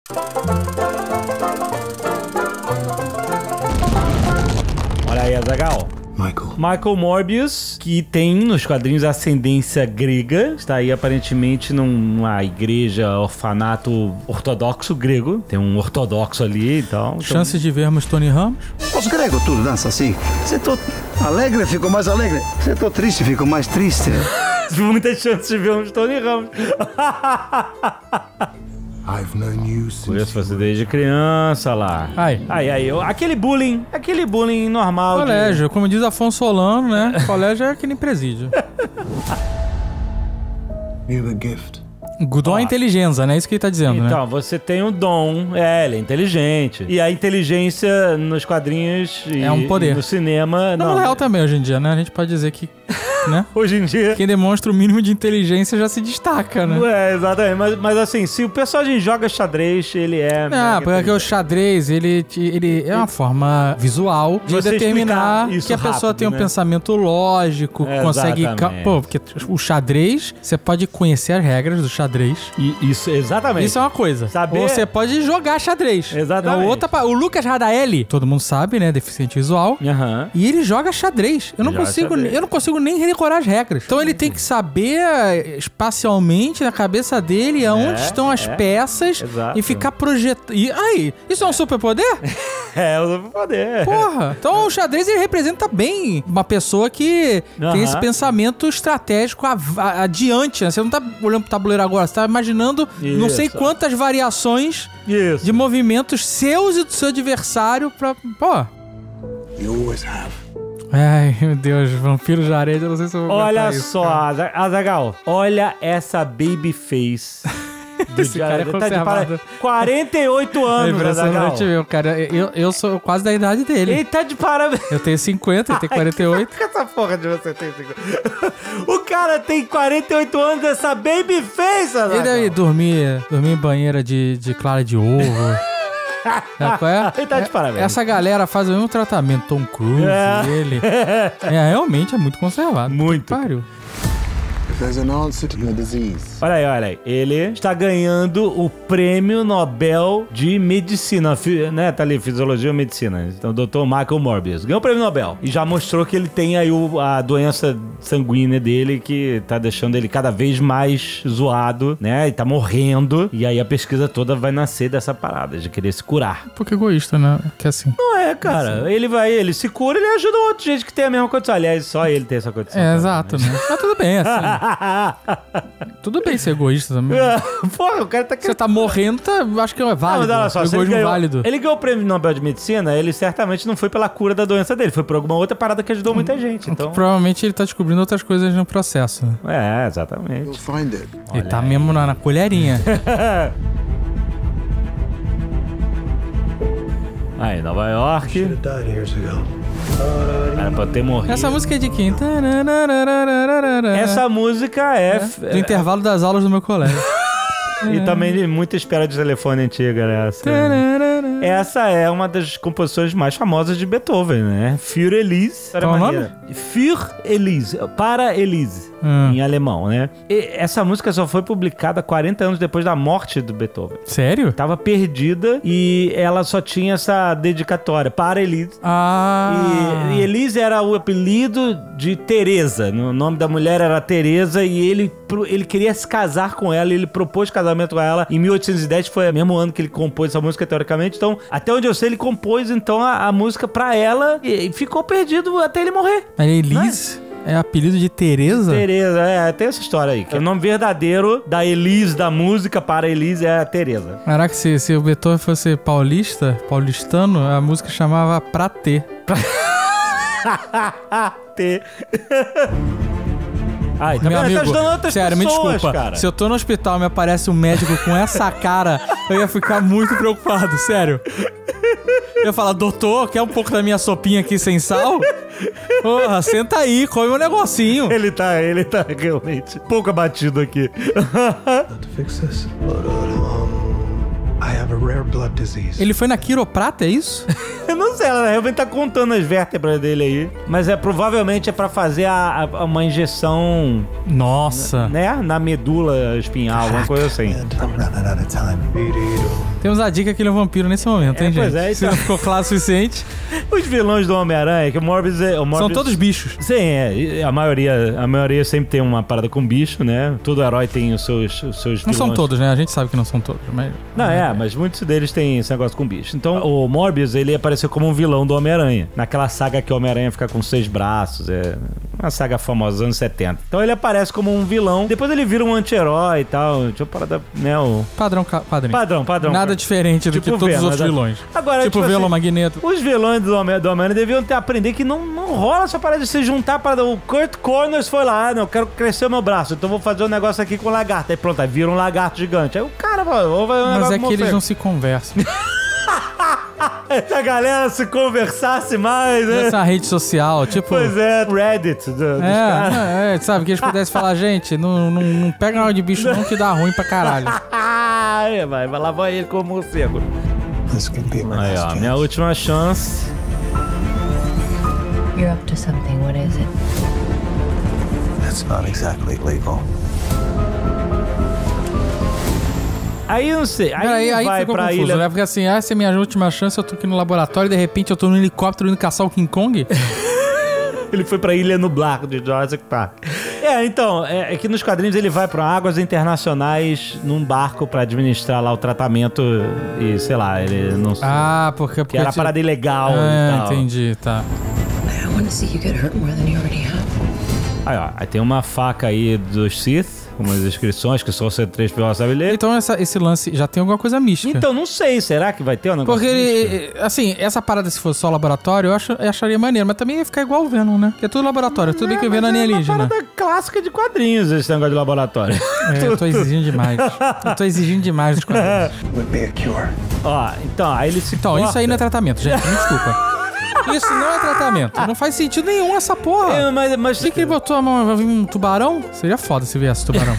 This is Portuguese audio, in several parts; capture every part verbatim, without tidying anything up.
Olha aí, Azaghal. Michael. Michael Morbius, que tem nos quadrinhos ascendência grega, está aí aparentemente numa igreja, orfanato ortodoxo grego. Tem um ortodoxo ali e tal. Chances então... de vermos Tony Ramos? Os gregos tudo dançam assim. Se tô alegre, fico mais alegre. Se tô triste, fico mais triste. Muitas chances de vermos Tony Ramos. I've known you Por isso você desde criança lá. Ai. Ai, ai, eu, aquele bullying, aquele bullying normal. Colégio, de... como diz Afonso Solano, né? Colégio é que nem presídio. You have a gift. O dom é inteligência, né? É isso que ele tá dizendo, então, né? Então, você tem um dom, é, ele é inteligente. E a inteligência nos quadrinhos e, é um poder. E no cinema... Não, não, no real também, hoje em dia, né? A gente pode dizer que... Né? Hoje em dia... Quem demonstra o mínimo de inteligência já se destaca, né? É, exatamente. Mas, mas assim, se o personagem joga xadrez, ele é... Ah, porque o xadrez, ele, ele é uma forma visual de você determinar que a pessoa rápido, tem um né? pensamento lógico, É, consegue... exatamente. Pô, porque o xadrez, você pode conhecer as regras do xadrez. E isso, exatamente. Isso é uma coisa. Saber... Ou você pode jogar xadrez. Exatamente. É outra... O Lucas Radaeli, todo mundo sabe, né? Deficiente visual. Uhum. E ele joga xadrez. Eu não, Joga consigo, xadrez. eu não consigo nem decorar as regras. Então ele tem que saber espacialmente na cabeça dele aonde É, estão as é. peças Exato. e ficar projetando. E aí, isso é um superpoder? É, o superpoder. Porra! Então o xadrez ele representa bem uma pessoa que Uhum. tem esse pensamento estratégico a- a- adiante, né? Você não tá olhando pro tabuleiro agora, você tá imaginando não sei Isso. quantas variações Isso. de movimentos seus e do seu adversário pra. Pô. You always have. Ai, meu Deus, vampiro de areia, eu não sei se eu vou Olha aguentar isso, só, cara. Aza- Azaghal, olha essa baby face. Do Esse cara é Jared- tá de conservado. para- quarenta e oito É anos, Azaghal. impressionante mesmo, cara. Eu, eu sou quase da idade dele. Ele tá de parabéns. Eu tenho cinquenta, ele tem quarenta e oito. Com essa porra de você tem cinquenta. O cara tem quarenta e oito anos, essa baby face, Azaghal. Ele deve dormir, dormir em banheira de, de clara de ovo. Sabe qual é? Ele tá de parabéns. Essa galera faz o mesmo tratamento. Tom Cruise, É. ele. É, realmente é muito conservado. Muito. Que pariu. If there's an answer to your disease, Olha aí, olha aí. Ele está ganhando o prêmio Nobel de Medicina, fi- né? Tá ali, Fisiologia ou Medicina. Então, o doutor Michael Morbius ganhou o prêmio Nobel. E já mostrou que ele tem aí o- a doença sanguínea dele que tá deixando ele cada vez mais zoado, né? E tá morrendo. E aí a pesquisa toda vai nascer dessa parada, de querer se curar. Um pouco egoísta, né? Que assim. Não é, cara. Ele vai, ele se cura, ele ajuda outra gente que tem a mesma condição. Aliás, só ele tem essa condição. É, cara, exato, né? Mas tudo bem, assim. Tudo bem ser egoísta também. Porra, o cara tá Você tá morrendo, tá, acho que é Não, válido. mas olha só, se ele egoísmo ganhou, válido. ele ganhou o prêmio Nobel de Medicina, ele certamente não foi pela cura da doença dele, foi por alguma outra parada que ajudou muita gente, então... Provavelmente ele tá descobrindo outras coisas no processo. Né? É, exatamente. you'll find it. Ele tá mesmo na, na colherinha. Aí, Nova York, Should have died years ago. era pra ter morrido. Essa música é de quem? Essa música é... Do intervalo das aulas do meu colégio. E também de muita espera de telefone antiga, né? Essa, essa é uma das composições mais famosas de Beethoven, né? Für Elise. Qual o nome? Für Elise. Para Elise. Hum. Em alemão, né? E essa música só foi publicada quarenta anos depois da morte do Beethoven. Sério? Tava perdida e ela só tinha essa dedicatória, para Elise. Ah. E, e Elise era o apelido de Teresa. O nome da mulher era Teresa e ele, pro- ele queria se casar com ela. E ele propôs casamento com ela em mil oitocentos e dez. Foi o mesmo ano que ele compôs essa música, teoricamente. Então, até onde eu sei, ele compôs então a, a música pra ela e, e ficou perdido até ele morrer. Mas Elise é apelido de Teresa? Teresa, é, tem essa história aí. Que o nome verdadeiro da Elise, da música para Elise, é a Teresa. Caraca, se, se o Beethoven fosse paulista, paulistano, a música chamava Pra Ter. T. Ai, tá Meu vendo? amigo, Tá ajudando outras sério, me pessoas, desculpa. cara. Se eu tô no hospital e me aparece um médico com essa cara, eu ia ficar muito preocupado, sério. Eu ia falar, doutor, quer um pouco da minha sopinha aqui sem sal? Porra, senta aí, come um negocinho. Ele tá, ele tá realmente pouco abatido aqui. To fix this, but um, I have have a rare blood disease. Ele foi na quiroprata, é isso? Eu não sei, ela realmente tá contando as vértebras dele aí. Mas é provavelmente é pra fazer a, a- uma injeção, Nossa. né? Na medula espinhal, alguma coisa assim. And I'm running out of time. Temos a dica que ele é um vampiro nesse momento, É, hein, gente? pois é, Se então. não ficou claro o suficiente. Os vilões do Homem-Aranha, que o Morbius é... O Morbius... São todos bichos. Sim, é. E A maioria, a maioria sempre tem uma parada com bicho, né? Todo herói tem os seus, os seus Não são vilões. todos, né? A gente sabe que não são todos, mas... Não, é, mas muitos deles têm esse negócio com bicho. Então, o Morbius, ele apareceu como um vilão do Homem-Aranha. Naquela saga que o Homem-Aranha fica com seis braços. É uma saga famosa dos anos setenta. Então, ele aparece como um vilão. Depois ele vira um anti-herói e tal. Deixa eu parar da... Né, o... Padrão ca- quadrinho. Padrão, padrão. Nada diferente do Tipo que todos Venom, os outros exato. vilões. Agora, tipo tipo Venom, assim, Magneto. Os vilões do Homem- do Homem-Aranha deviam ter aprendido que não, não rola essa parada de se juntar para o Kurt Connors foi lá, ah, não, eu quero crescer o meu braço, então vou fazer um negócio aqui com o lagarto. Aí pronto, aí vira um lagarto gigante. Aí o cara fala, vou fazer um Mas negócio é com que eles você. não se conversam. Se a galera se conversasse mais, né? Nessa rede social, tipo... Pois é, Reddit do, dos caras. É, é, sabe, que eles pudessem falar, gente, não, não, não pega nada de bicho não que dá ruim pra caralho. Ai, vai, vai lá vai ele como morcego. This could be my Aí, last ó, chance. minha última chance. You're up to something. What is it? That's not exactly legal. Aí eu não sei, aí, Aí, ele aí vai ficou pra confuso, ilha... né? Porque assim, ah, essa é a minha última chance, eu tô aqui no laboratório e de repente eu tô no helicóptero indo caçar o King Kong. Ele foi pra Ilha Nublar de Jurassic Park. É, então, é, é que nos quadrinhos ele vai pra águas internacionais num barco pra administrar lá o tratamento e, sei lá, ele não sei. Ah, porque... porque que era tinha- parada ilegal e Ah, tal. entendi, tá. I don't want to see you get hurt more than you already have. Aí, ó, aí tem uma faca aí dos Sith, com umas inscrições que só o C três P O sabe ler. Então essa, esse lance já tem alguma coisa mística. Então, não sei, será que vai ter um negócio Porque místico? ele, assim, essa parada se fosse só laboratório, eu, acho, eu acharia maneiro, mas também ia ficar igual o Venom, né? Que é tudo laboratório, tudo bem que o Venom é Mas é alienígena. uma parada clássica de quadrinhos, esse negócio de laboratório. É, eu tô exigindo demais. Eu tô exigindo demais dos quadrinhos. Would be a cure. Ó, então, aí ele se Então, corta. isso aí não é tratamento, gente, me desculpa. Isso não é tratamento. Não faz sentido nenhum essa porra. É, mas, mas... Por que, que ele botou a mão? Vai vir um tubarão? Seria foda se viesse tubarão.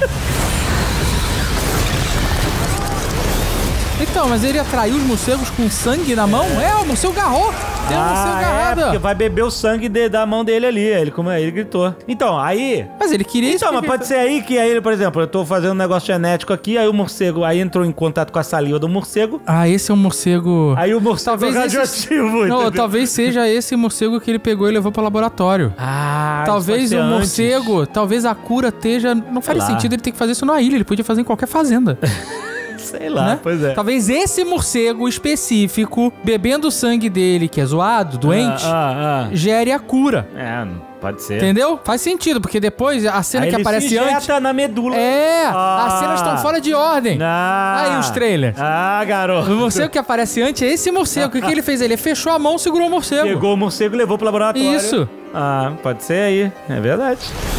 Então, mas ele atraiu os morcegos com sangue na mão? É, o morcego agarrou. Tem um morcego Ah, é, agarrado. porque vai beber o sangue de- da mão dele ali. Ele, como é, ele gritou. Então, aí... Mas ele queria isso. Então, mas porque- pode ser aí que aí ele, por exemplo, eu tô fazendo um negócio genético aqui, aí o morcego, aí entrou em contato com a saliva do morcego, Ah, esse é um morcego... aí o morcego Talvez é esse- radioativo, Não, entendeu? talvez seja esse morcego que ele pegou e levou pro laboratório. Ah, Talvez isso o pode ser antes. morcego, talvez a cura esteja... Não faria lá. sentido ele ter que fazer isso na ilha, ele podia fazer em qualquer fazenda. Sei lá, né? pois é. Talvez esse morcego específico, bebendo o sangue dele, que é zoado, doente, Ah, ah, gere a cura. ah. É, pode ser. Entendeu? Faz sentido, porque depois a cena Aí que ele aparece se injeta antes... na medula. É, Ah. as cenas estão fora de ordem. Ah. Aí os trailers. Ah, garoto. O morcego que aparece antes é esse morcego. O que, que ele fez? Ele fechou a mão, segurou o morcego. Pegou o morcego e levou pro laboratório. Isso. Ah, pode ser aí. É verdade.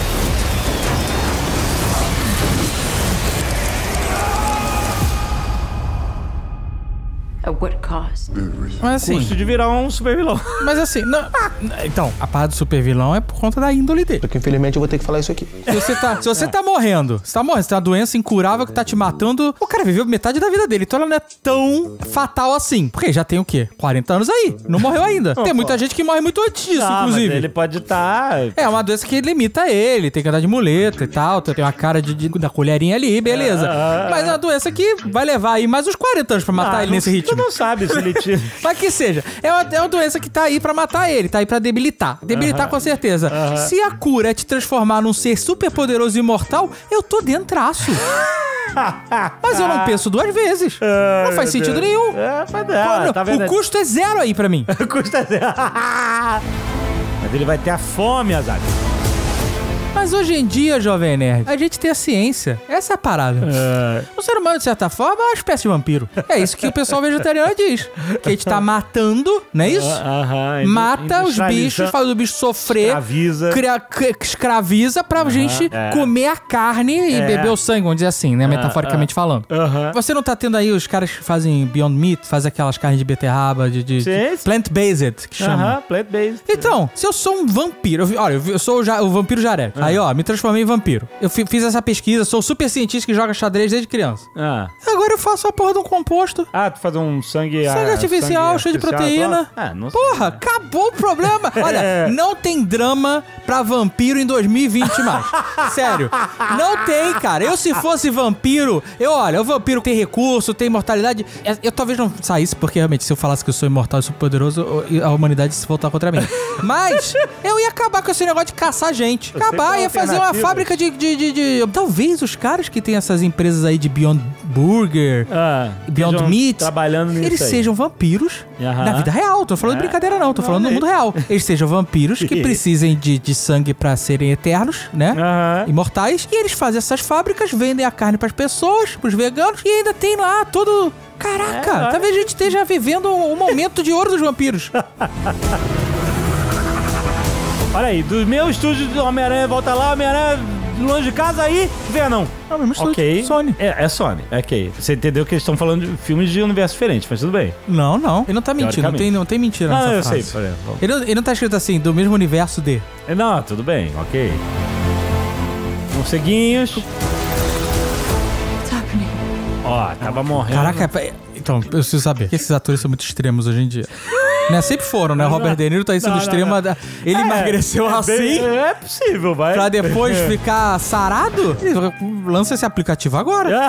At what cost? Mas assim, Custo de virar um super vilão. mas assim, não, então, a parada do super vilão é por conta da índole dele. Só que infelizmente eu vou ter que falar isso aqui. Se você tá, se você tá morrendo, você tá morrendo, você tem uma doença incurável que tá te matando, o cara viveu metade da vida dele, então ela não é tão fatal assim. Porque já tem o quê? quarenta anos aí, não morreu ainda. Tem muita gente que morre muito antes disso, Ah, inclusive. mas ele pode estar... É uma doença que limita ele, tem que andar de muleta e tal, tem uma cara de, de- da colherinha ali, beleza. Ah, ah, Mas é uma doença que vai levar aí mais uns quarenta anos pra matar Ah, ele não- nesse ritmo. Tu não sabe se ele tira... Mas que seja, é uma, é uma doença que tá aí pra matar ele, tá aí pra debilitar. Debilitar com certeza. Se a cura é te transformar num ser super poderoso e imortal, eu tô dentraço. Mas eu não penso duas vezes. Ai, Não faz meu sentido Deus. nenhum. É, mas Qual- é, tá vendo? o custo é zero aí pra mim. O custo é zero. Mas ele vai ter a fome, Azar. Mas hoje em dia, Jovem Nerd, a gente tem a ciência. Essa é a parada. O ser humano, de certa forma, é uma espécie de vampiro. É isso que o pessoal vegetariano diz. Que a gente tá matando, não é isso? Aham, Mata os industrializa, bichos, faz o bicho sofrer, escraviza. cria- c- escraviza pra gente é. comer a carne e É. beber o sangue, vamos dizer assim, né? Metaforicamente falando. Aham. Você não tá tendo aí os caras que fazem Beyond Meat, fazem aquelas carnes de beterraba, de, de, Sim, de sim. plant-based, que chama. Aham, plant-based. Então, se eu sou um vampiro, eu vi- olha, eu vi- eu sou o, ja- o vampiro jaré. Aí, ó, me transformei em vampiro. Eu fi- fiz essa pesquisa, sou super cientista que joga xadrez desde criança. Ah. Agora eu faço a porra de um composto. Ah, tu faz um sangue... Sangue ah, artificial, sangue cheio de artificial, proteína. Ah, não sei. Porra, acabou o problema. Olha, não tem drama pra vampiro em dois mil e vinte mais. Sério. Não tem, cara. Eu, se fosse vampiro... Eu, olha, o vampiro tem recurso, tem imortalidade. Eu, eu talvez não saísse, porque realmente, se eu falasse que eu sou imortal e super poderoso, a humanidade se voltar contra mim. Mas eu ia acabar com esse negócio de caçar gente. Acabar, ia fazer uma fábrica de, de, de, de... Talvez os caras que tem essas empresas aí de Beyond Burger, Ah, Beyond estejam Meat, trabalhando nisso eles aí. sejam vampiros Aham. na vida real. Tô falando de É. brincadeira não, tô falando no mundo real. Eles sejam vampiros que precisem de, de sangue pra serem eternos, né? Aham. Imortais. E eles fazem essas fábricas, vendem a carne pras pessoas, pros veganos, e ainda tem lá todo... Caraca, É, talvez a gente esteja vivendo um momento de ouro dos vampiros. Olha aí, do meu estúdio do Homem-Aranha, volta lá, Homem-Aranha longe de casa aí, Venom. É o mesmo estúdio, Ok. Sony. É, é Sony, ok. Você entendeu que eles estão falando de filmes de universo diferentes, mas tudo bem. Não, não. Ele não tá mentindo, não tem, não tem mentira nessa Não, eu frase. sei, por exemplo. Ele, não- ele não tá escrito assim, do mesmo universo de... É, Não, tudo bem, ok. Morceguinhos. What's happening? Ó, tava morrendo. Caraca, é- então, eu preciso saber. Que esses atores são muito extremos hoje em dia. Né? Sempre foram, né? Robert De Niro tá aí sendo Não, não, extremo. não. Ele É, emagreceu é assim bem- É possível, vai. pra depois ficar sarado. Ele lança esse aplicativo agora.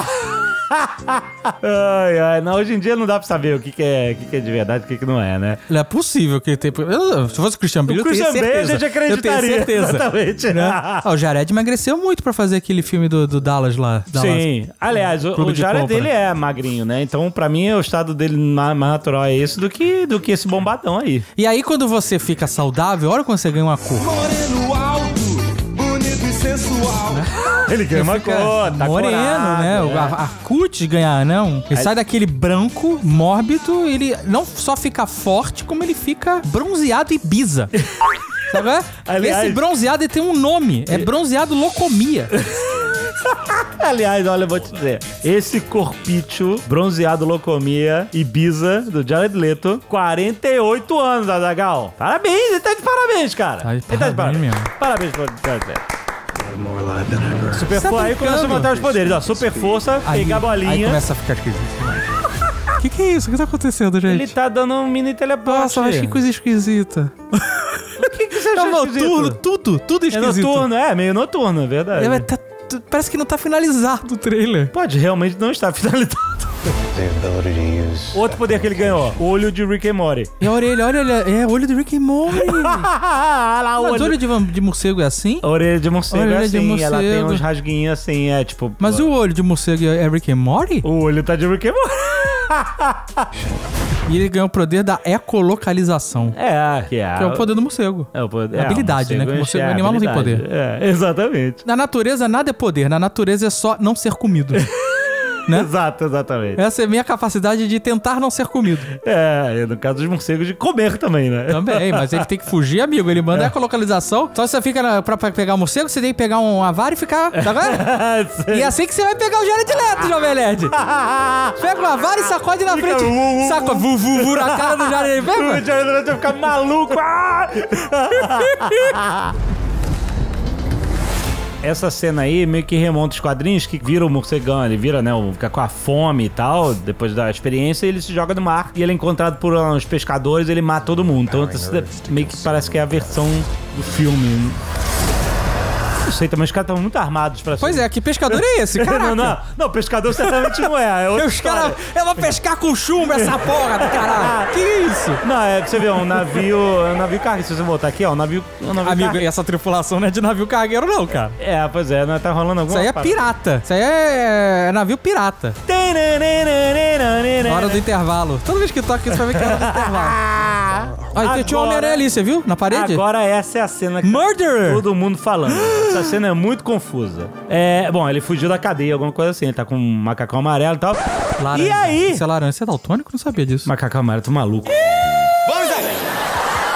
ai, ai, não, hoje em dia não dá pra saber o que, que, é, o que, que é de verdade e o que, que não é, né? Não é possível que ele tenha... Eu- Se fosse o Christian Bale, O eu teria Christian Bale certeza. a gente acreditaria. Eu tenho certeza. Exatamente. Né? Ah, o Jared emagreceu muito pra fazer aquele filme do, do Dallas lá. Dallas. Sim. Aliás, o, Clube o de Jared compra. dele é magrinho, né? Então, pra mim, o estado dele ma- mais natural é esse do que, do que esse bombadão aí. E aí, quando você fica saudável, olha quando você ganha uma cor. Moreno alto, bonito e sensual. Ele ganha uma Fica cor, tá moreno, corado, né? é. A, a cutis ganhar, não. Ele Aí- sai daquele branco, mórbido, ele não só fica forte, como ele fica bronzeado e bisa. Sabe? qual é? Aliás- Esse bronzeado ele tem um nome. É bronzeado locomia. Aliás, olha, eu vou te dizer. Esse corpício bronzeado locomia Ibiza do Jared Leto, quarenta e oito anos, Azaghal. Parabéns, ele tá de parabéns, cara. Tá de ele tá de parabéns parabéns. mesmo. Parabéns pro Jared Leto. More alive than ever. Super Tá força, aí brincando. começa a montar os poderes, ó. Super força, Aí, pegar a aí bolinha. começa a ficar esquisito. O que, que é isso? O que tá acontecendo, gente? Ele tá dando um mini teleporte. Nossa, mas que coisa esquisita. O que, que você É achou noturno, esquisito? tudo, tudo É esquisito. noturno, é, meio noturno, é verdade. É, mas tá- t- parece que não tá finalizado o trailer. Pode realmente não estar finalizado. The ability to use. Outro poder que ele ganhou, ó, olho de Rick and Morty. E a orelha, olha, olha, é olho do Rick and Morty. Olha lá, o Mas olho. olho de, vam- de morcego é assim? A orelha de morcego Orelha é de assim, ela tem morcego. uns rasguinhos assim, é tipo... Mas o olho de morcego é Rick and Morty? O olho tá de Rick and Morty. E ele ganhou o poder da ecolocalização. É, que é... Que é o poder do morcego. É o poder. É habilidade, né? Que morcego- é, animal não tem habilidade. poder. É, exatamente. Na natureza, nada é poder. Na natureza é só não ser comido. Né? Exato, exatamente. Essa é a minha capacidade de tentar não ser comido. É, e no caso dos morcegos, de comer também, né? Também, mas ele tem que fugir, amigo. Ele manda a ecolocalização. Só você fica na, pra, pra pegar o morcego, você tem que pegar uma vara e ficar. Tá vendo? E é assim que você vai pegar o Jared Leto, Jovem Nerd. Pega uma vara e sacode na Fica frente. vu, vu, Saca, vu, vu, vu na cara do Jared. Vem, O mano. Jared Leto vai ficar maluco. Ah! Essa cena aí meio que remonta os quadrinhos que vira o morcegão, ele vira, né, o- fica com a fome e tal, depois da experiência, ele se joga no mar e ele é encontrado por uns pescadores, ele mata todo mundo. Então isso meio que parece que é a versão do filme. Não sei, também os caras estavam muito armados pra Pois é, que pescador é esse? Caraca. não, não, não, pescador certamente não é. É outra Os caras. história. Eu vou pescar com chumbo essa porra do caralho. Que isso? Não, é pra você ver, um navio. Um navio cargueiro. Se você voltar aqui, ó, um navio. Um navio Amigo, cargueiro. e essa tripulação não é de navio cargueiro, não, cara. É, pois é, não tá rolando alguma Isso aí é parada. pirata. Isso aí é navio pirata. Hora do intervalo. Toda vez que toca isso, vai ver que é hora do intervalo. Olha, tinha um Homem-Aranha ali, você viu? Na parede? Agora essa é a cena que Murderer! todo mundo falando. Essa cena é muito confusa. É, bom, ele fugiu da cadeia, alguma coisa assim. Ele tá com um macacão amarelo e tal. Laranja. E aí? Isso é laranja. Você é daltônico? Não sabia disso. Macacão amarelo, tô maluco.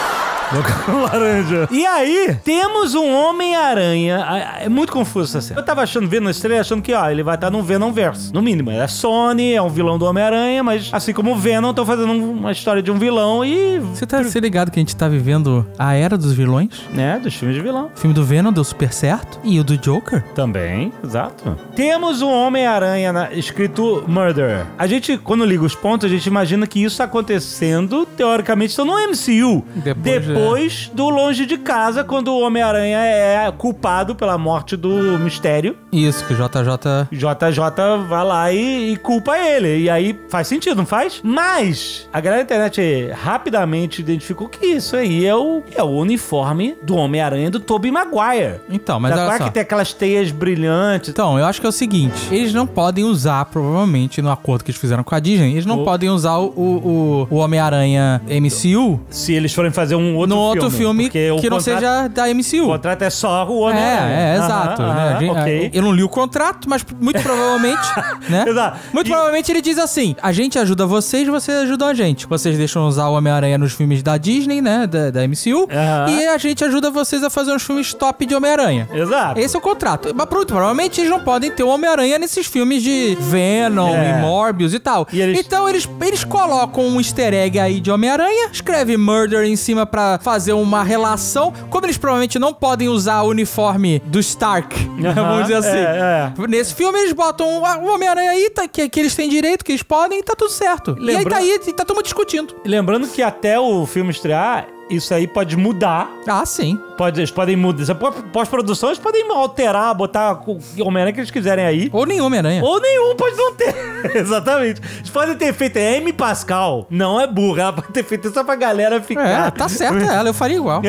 Macacão laranja. E aí, temos um Homem-Aranha. É muito confuso essa cena. Eu tava achando, vendo na estreia, achando que, ó, ele vai estar num Venom-verse. No mínimo, é Sony, é um vilão do Homem-Aranha, mas assim como o Venom, tô fazendo uma história de um vilão e... Você tá se ligado que a gente tá vivendo a era dos vilões? É, dos filmes de vilão. O filme do Venom deu super certo. E o do Joker? Também, exato. Temos um Homem-Aranha na- escrito Murder. A gente, quando liga os pontos, a gente imagina que isso tá acontecendo, teoricamente, estão no M C U. Depois, Depois do Longe de Casa, quando o Homem-Aranha é culpado pela morte do Mistério. Isso, que o J J... J J vai lá e, e culpa ele. E aí faz sentido, não faz? Mas a galera da internet rapidamente identificou que isso aí é o, é o uniforme do Homem-Aranha do Tobey Maguire. Então, mas Da olha qual só. que tem aquelas teias brilhantes. Então, eu acho que é o seguinte, eles não podem usar, provavelmente, no acordo que eles fizeram com a Disney, eles não O- podem usar o, o, o Homem-Aranha M C U Se eles forem fazer um outro no filme. outro filme porque o que não contrato- seja da M C U. O contrato é só o Homem-Aranha. É, é, Aham, exato. aham, né? A gente- ok. Eu não li o contrato, mas muito provavelmente, né? Exato. Muito E- provavelmente ele diz assim, a gente ajuda vocês, vocês ajudam a gente. Vocês deixam usar o Homem-Aranha nos filmes da Disney, né? Da, da M C U. Aham. E a gente ajuda vocês a fazer uns filmes top de Homem-Aranha. Exato. Esse é o contrato. Mas pronto, provavelmente eles não podem ter o Homem-Aranha nesses filmes de Venom É. e Morbius e tal. E eles- Então eles, eles colocam um easter egg aí de Homem-Aranha, escreve Murder em cima pra fazer uma relação. Como eles provavelmente não podem usar o uniforme do Stark, né, Aham, vamos dizer assim. é, Nesse filme eles botam o o Homem-Aranha aí, tá- que, que eles têm direito, que eles podem, e tá tudo certo. E aí Lembra- tá aí, e tá todo mundo discutindo. Lembrando que até o filme estrear, isso aí pode mudar. Ah, sim. Pode, eles podem mudar. Pós-produção, eles podem alterar, botar o Homem-Aranha que eles quiserem aí. Ou nem Homem-Aranha. Ou nenhum pode não ter. Exatamente. Eles podem ter feito. A Amy Pascal não é burra. Ela pode ter feito isso só pra galera ficar. É, tá certa ela, eu faria igual.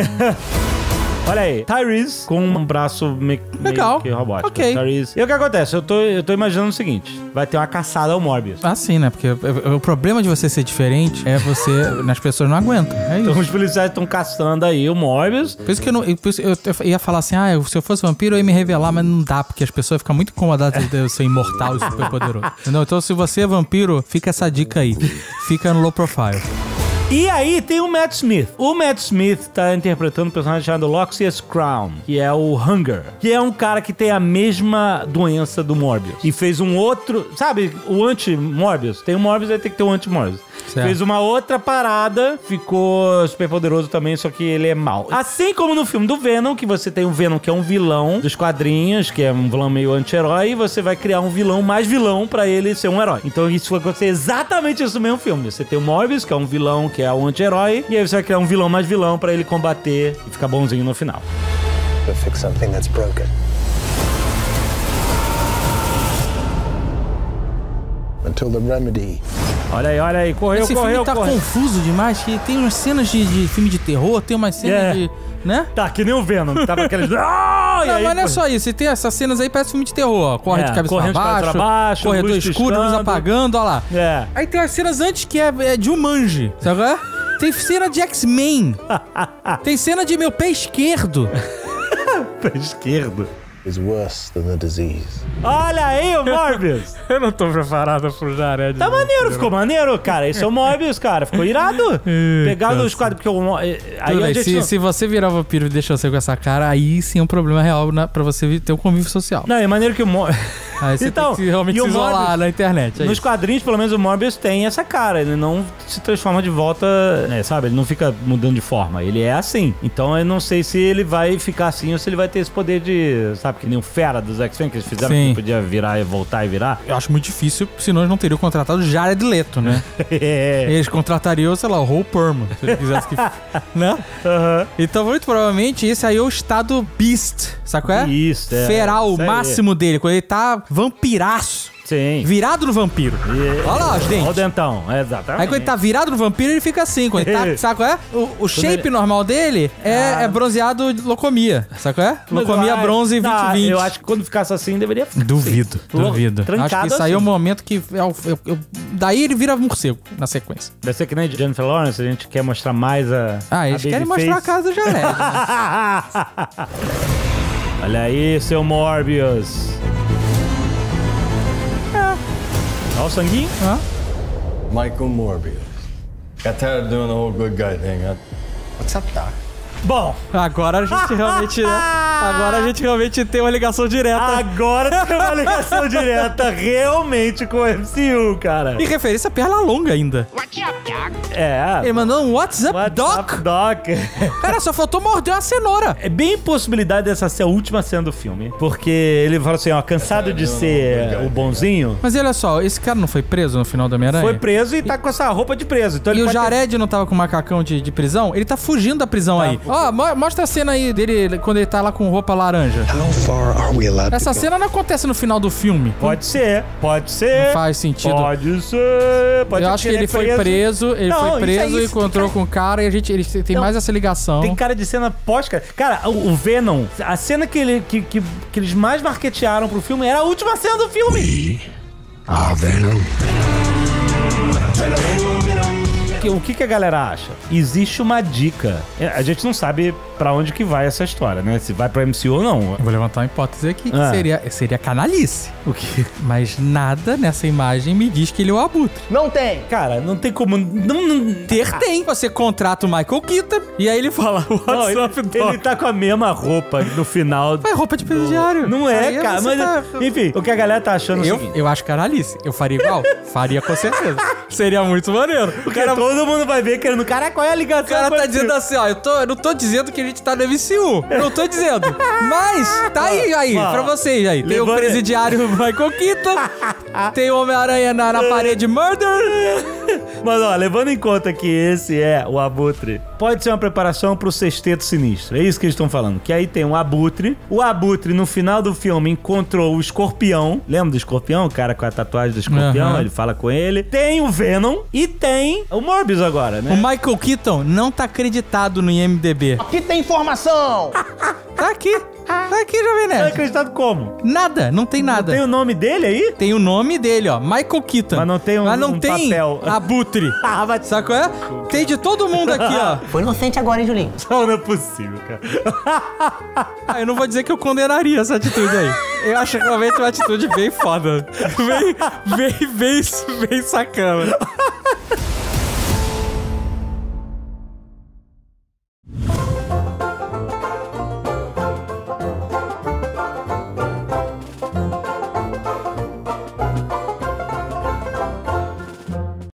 Olha aí, Tyrese com um braço me Legal. meio que robótico. Ok. Tyrese. E o que acontece? Eu tô, eu tô imaginando o seguinte: vai ter uma caçada ao Morbius. Ah, sim, né? Porque o, o problema de você ser diferente é você... As pessoas não aguentam. É Então isso. os policiais estão caçando aí o Morbius. Por isso que eu, não, por isso eu, eu ia falar assim, ah, se eu fosse vampiro eu ia me revelar, mas não dá, porque as pessoas ficam muito incomodadas de eu ser imortal e super poderoso. Entendeu? Então se você é vampiro, fica essa dica aí. Fica no low profile. E aí tem o Matt Smith. O Matt Smith tá interpretando um personagem chamado Loxias Crown, que é o Hunger, que é um cara que tem a mesma doença do Morbius. E fez um outro, sabe, o anti-Morbius? Tem o Morbius, aí tem que ter o anti-Morbius. Certo. Fez uma outra parada, ficou super poderoso também, só que ele é mau. Assim como no filme do Venom, que você tem o Venom, que é um vilão dos quadrinhos, que é um vilão meio anti-herói, e você vai criar um vilão mais vilão pra ele ser um herói. Então isso vai acontecer exatamente isso no mesmo filme. Você tem o Morbius, que é um vilão, que é o anti-herói, e aí você vai criar um vilão mais vilão pra ele combater e ficar bonzinho no final. To fix something that's broken. Until the remedy. Olha aí, olha aí, correu, Esse correu, filme tá correu. confuso demais, que tem umas cenas de, de filme de terror, tem umas cenas É. de... né? Tá, que nem o Venom, que tava aqueles... Ah, e Não, aí, mas não é pô, só isso. E tem essas cenas aí, parece filme de terror. ó. Corre É, de cabeça pra correndo de cabeça baixo, pra baixo, corredor luz escuro, luz piscando. apagando, ó lá. É. Aí tem umas cenas antes que é, é de Jumanji, sabe qual é? Tem cena de X-Men. Tem cena de meu pé esquerdo. Pé esquerdo. Is worse than the disease. Olha aí o Morbius. Eu não tô preparado pro Jared. Tá maneiro, ficou maneiro, cara. Esse é o Morbius, cara. Ficou irado. Pegando os quadros, porque o... Mo- Aí Tudo a bem, gente... se, não- se você virar vampiro e deixar você com essa cara, aí sim é um problema real na, pra você vi- ter um convívio social. Não, é maneiro que o Morbius... Aí você Então, tem que realmente e se o isolar Morbius- na internet. É Nos isso. quadrinhos, pelo menos, o Morbius tem essa cara. Ele não se transforma de volta, né, sabe? Ele não fica mudando de forma. Ele é assim. Então, eu não sei se ele vai ficar assim ou se ele vai ter esse poder de... Sabe, que nem o Fera dos X-Men que eles fizeram, Sim. que podia virar e voltar e virar. Eu acho muito difícil, senão eles não teriam contratado Jared Leto, né? É. Eles contratariam, sei lá, o Paul Perma, se ele quisesse que... né? Aham. Então, muito provavelmente, esse aí é o estado Beast, sabe qual é? Isso, é. Feral, o Isso aí. máximo dele, quando ele tá vampiraço, Sim. virado no vampiro. E- Olha lá os dentes. Olha o dentão, é, exatamente. Aí quando ele tá virado no vampiro, ele fica assim. Quando ele tá, sabe qual é? O, o shape ele- normal dele é, Ah. é bronzeado de locomia, sabe qual é? Mas Locomia eu acho- bronze vinte Não, vinte. Eu acho que quando ficasse assim, deveria ficar Duvido, assim. duvido. Trancado Acho que isso aí é o assim. momento que... é o- eu- eu- daí ele vira morcego na sequência. Deve ser que nem Jennifer Lawrence, a gente quer mostrar mais a. Ah, eles a querem mostrar a casa do Jared. Olha aí, seu Morbius. Olha o sanguinho. Hã? Michael Morbius. Got tired of doing the whole good guy thing. Huh? What's up, Doc? Bom, Agora a gente realmente, né? Agora a gente realmente tem uma ligação direta. agora tem uma ligação direta realmente com o M C U, cara. E referência a perna longa ainda. É. Ele mandou um WhatsApp, What's Doc. up, Doc? Cara, só faltou morder uma cenoura. É bem possibilidade dessa ser a última cena do filme. Porque ele fala assim, ó, cansado de ser o bonzinho, Mas olha só, esse cara não foi preso no final do Homem-Aranha? foi preso e tá com essa roupa de preso. Então ele E o pode ter- Jared não tava com o macacão de, de prisão? Ele tá fugindo da prisão aí. Ó, mo- mostra a cena aí dele quando ele tá lá com roupa laranja. How far are we allowed Essa to go? cena não acontece no final do filme. Pode ser, pode ser. Não faz sentido. Pode ser. Pode Eu ser acho que que ele foi preso, ele Não, foi isso preso aí, e encontrou com o cara e a gente ele tem Não, mais essa ligação. Tem cara de cena pós, cara. Cara, o, o Venom, a cena que, ele, que, que, que eles mais marketearam pro filme era a última cena do filme. Ah, Venom. Que- O que, que a galera acha? Existe uma dica. É, A gente não sabe pra onde que vai essa história, né? Se vai pro M C U ou não. Eu vou levantar uma hipótese aqui que Ah. seria, seria canalice. O que? Mas nada nessa imagem me diz que ele é o Abutre. Cara, não tem como... Não, não, Ter tem. Você contrata o Michael Keaton e aí ele fala, não, what's ele, up, Doc? ele tá com a mesma roupa no final. Vai roupa de presidiário. Não é, Aí cara. você Mas, tá- enfim, o que a galera tá achando é o Eu, seguinte. eu acho canalice. Eu faria igual? Faria com certeza. Seria muito maneiro. O Porque cara, todo mundo vai ver querendo... Cara, qual é a ligação? o cara com o tá M C U? dizendo assim, ó, eu, tô, eu não tô dizendo que a gente tá no M C U. Eu não tô dizendo. Mas, tá aí, aí, Ó, pra vocês aí. Tem o levando- presidiário Michael Keaton, tem o Homem-Aranha na, na parede Murder. Mas, ó, levando em conta que esse é o Abutre, pode ser uma preparação pro Sexteto Sinistro. É isso que eles estão falando. Que aí tem o Abutre. O Abutre, no final do filme, encontrou o Escorpião. Lembra do Escorpião? O cara com a tatuagem do Escorpião. Aham. Ele fala com ele. Tem o Venom e tem o Morbius agora, né? O Michael Keaton não tá acreditado no I M D B. Aqui tem informação! Tá aqui. Tá aqui, Jovem Tá Nerd. acreditado como? Nada, não tem nada. Tem o nome dele aí? Tem o nome dele, ó. Michael Keaton. Mas não tem um- Mas não um tem papel. Abutre. Ah, vai... Sabe qual é? Tem de todo mundo aqui, ó. Foi inocente agora, hein, Julinho? Não, não é possível, cara. Ah, eu não vou dizer que eu condenaria essa atitude aí. Eu acho realmente uma atitude bem foda. Bem, bem, bem, bem sacana.